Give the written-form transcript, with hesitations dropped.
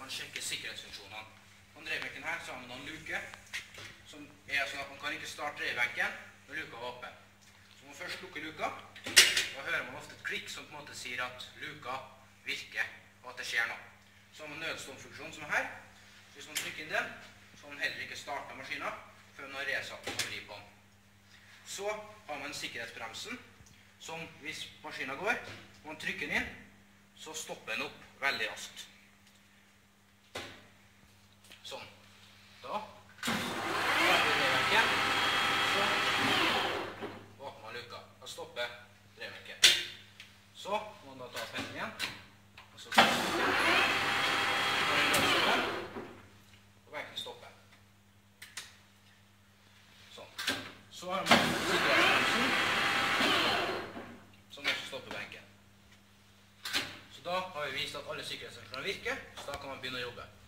man sjekke sikkerhetsfunksjonene. På drivbenken her så har man noen luke, som er sånn at man kan ikke starte drivbenken når luka er åpen. Så når man først lukker luka, da hører man ofte et klikk som på en måte sier at luka virker, og at det skjer noe. Så har man nødstomfunksjonen som er her. Hvis man trykker inn den, så har man heller ikke startet maskinen før man har resatt batteri på den. Så har man sikkerhetsbremsen, som hvis maskinen går, og man trykker den inn, så stopper den opp veldig raskt. Sånn. Da starter drivbenken, så åpner man luka. Da stopper drivbenken. Så må man da ta pennen igjen, og så tar den løsningen, og benken stopper. Sånn. Så har man sikkerhetsbremsen, som også stopper benken. Så da har vi vist at alle sikkerhetsfunksjoner virker, så da kan man begynne å jobbe.